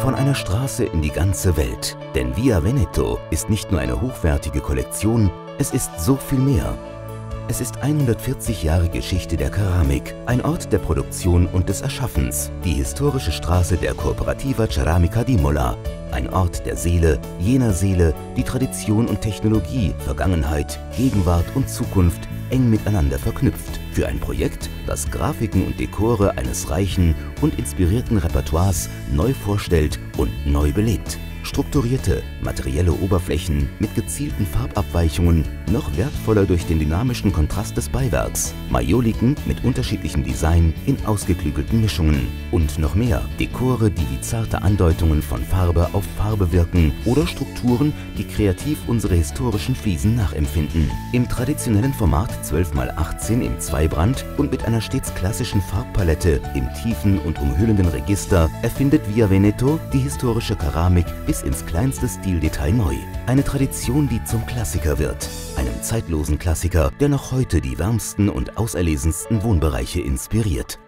Von einer Straße in die ganze Welt. Denn Via Veneto ist nicht nur eine hochwertige Kollektion, es ist so viel mehr. Es ist 140 Jahre Geschichte der Keramik, ein Ort der Produktion und des Erschaffens, die historische Straße der Cooperativa Ceramica d'Imola, ein Ort der Seele, jener Seele, die Tradition und Technologie, Vergangenheit, Gegenwart und Zukunft eng miteinander verknüpft, für ein Projekt, das Grafiken und Dekore eines reichen und inspirierten Repertoires neu vorstellt und neu belebt. Strukturierte, materielle Oberflächen mit gezielten Farbabweichungen, noch wertvoller durch den dynamischen Kontrast des Beiwerks, Majoliken mit unterschiedlichem Design in ausgeklügelten Mischungen und noch mehr. Dekore, die wie zarte Andeutungen von Farbe auf Farbe wirken oder Strukturen, die kreativ unsere historischen Fliesen nachempfinden. Im traditionellen Format 12×18 im Zweibrand und mit einer stets klassischen Farbpalette im tiefen und umhüllenden Register erfindet Via Veneto die historische Keramik bis ins kleinste Stildetail neu. Eine Tradition, die zum Klassiker wird. Einem zeitlosen Klassiker, der noch heute die wärmsten und auserlesensten Wohnbereiche inspiriert.